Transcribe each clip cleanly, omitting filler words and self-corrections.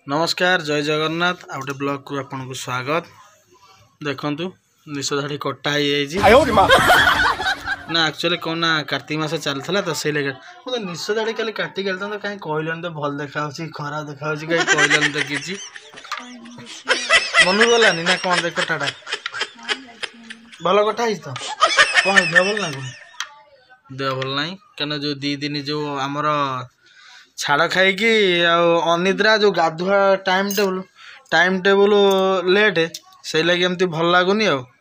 नमस्कार जय जगन्नाथ आ गोटे ब्लॉग को आपन को स्वागत। देखंतु निश धाड़ी कटा ना एक्चुअली कौन ना कार्तिक मास चलता तो से लगे मतलब निश धाड़ी खाली काटी गल तो कहीं कहलन तो भल देखा खराब देखा कहीं कहलन तो किसी मन गलानी ना कौन देख कटाटा भल कटा तो कौन देह भल ना देह भल ना क्या जो दी दिन जो आमर छाड़ खाई अनिद्रा जो गाधुआ टाइम टेबुल लेट से लगे एमती भल लगुनि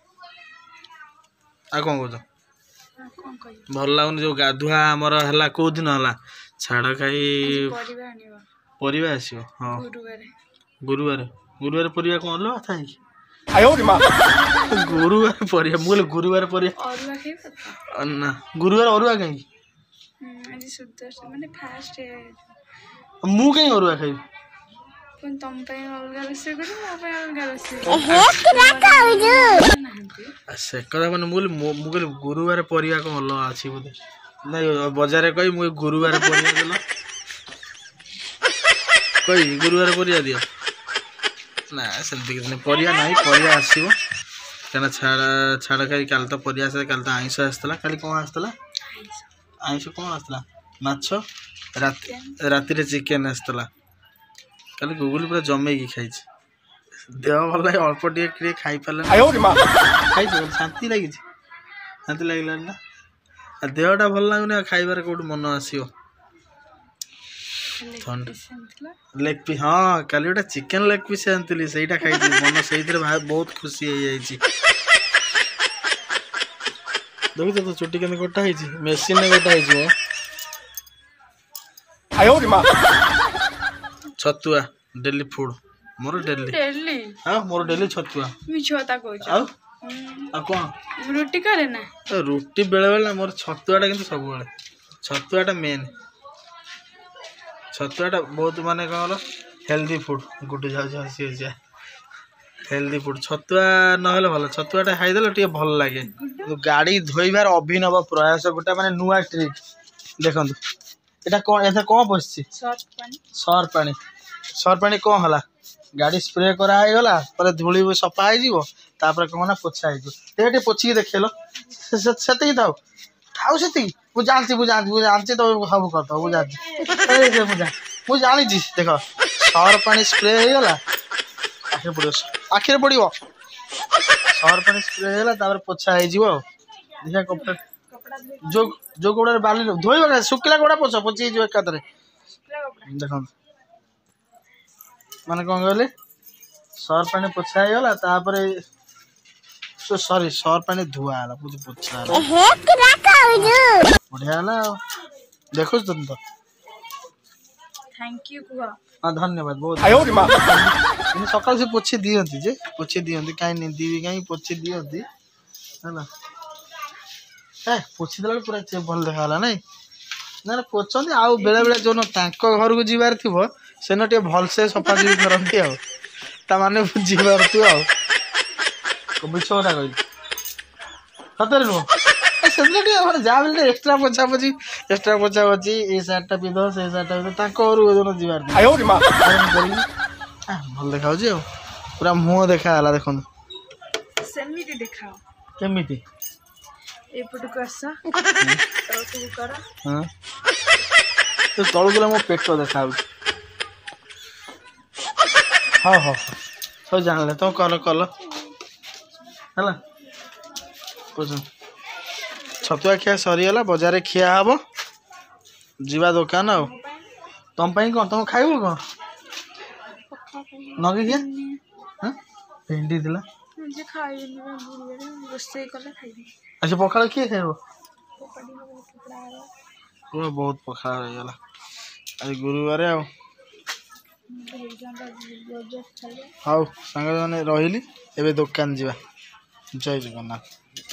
आ कौन कह भल लगुनि जो गाधुआ आमर है कौ दिन है छाड़ खाई परिवा आसो हाँ गुरुवार गुरुवार परिवा कौन लो था गुरुवार परिवा मुझे गुरुवार परिवा ना गुरुवार अरुआ कहीं मु कहीं अरुआ खाई से कथा मैंने मुझे गुरुवार परिवा कौन अलग अच्छी बोधे नहीं बजार कही मुझे गुरुवार परिवा देल कही गुरुवार परिवा दियो ना सेमती किसी परिवा ना परिवा आसो क्या छाड़ खाई काल तो परिवा काल तो आईष आसला काली कौन आसला आईष कौन आसला माछ राति चिकेन आसला कल गुगुल पूरा जमे खाई देह भल लगे अल्प टे खाई पारे खाई शांति लगी शांति लगे ना देहटा भल लगुनि खाइबार कौट मन आसो लेग पीस हाँ कल गोटे चिकेन लेग पीस आनी से खाई मन से बहुत खुशी हो जाए देखो तो चुटी के कटा मेसीन कटा छतुआ डेली फूड मोर डेली हाँ मोर डेली छतुआ कौन रुटी करे ना रुटी बेले बेले मोर छतुआटा किंतु सब बेले छतुआटा मेन छतुआटा बहुत माने कौन हेल्दी फूड गुटे जाए हेल्दी फूड छतुआ नहले भल छतुआटा खाईदेल टे भल लगे गाड़ी धोइबार अभिनव प्रयास गोटे माने नुआ ट्रिक देखंतु एटा कौन एथा कौन पछी सर पानी कौन हला गाड़ी स्प्रे करा है गला पर धूली सफा है जीवो तापर कौन ना पोछा है जो पोछी देखेलो सेती थाउ थाउ सेती मु जानची तो सब करतो मु जानची मु जानी छी देखो सर पानी स्प्रे है गला आखिर पड़ो सर पानी स्प्रे है गला तापर पोछा है जीवो देखा कपड़ा जो गोड़ा बाली धोइबा सुखिला गोड़ा पोछ पोछी जो एकातरे देखो माने कौन कहले सर पानी पोछा है गला तापर सॉरी सर पानी धुआ हला बुझ पोछा बढ़िया हला देखो तुम तो थैंक यू कुआ हां धन्यवाद बहुत सकाल से पोछे दियंती जे पोछे दियंती काई नहीं दीवी काई पोछे दियंती हला ए पोछी देला पूरा चे भल देखाला नहीं ना पोछंती आ बेले बेले जो तांको घर को जीवार थिबो सेनो टे भल से सफा जी करंती आ ता माने जीवार तू आ को बिछोड़ा कहि सतर नो ए सेनो टे हमर जा बेले एक्स्ट्रा पोछा पोछी ए साटा पिदो से साटा पिदो तांको घर को जो जीवार आयो रे मां भल देखाउ जे पूरा मुंह देखाला देखन सेमिति देखाओ केमिति एपटू करसा तळकू कर हां तो तळकुला मो पेट देखा हाँ हाँ सब जान ले तो कल है छतुआ खिया सरीगला बजार खिया हम जीवा दुकान आ तुम कौन तुम खाइब कौन नगे क्या हाँ भेंडी थिला अच्छा पखाड़ किए खाइब पूरा बहुत पखाड़ रहीगला आज गुरुवार हाँ सांग मैंने रही एवं दुकान जावा जय जगन्नाथ।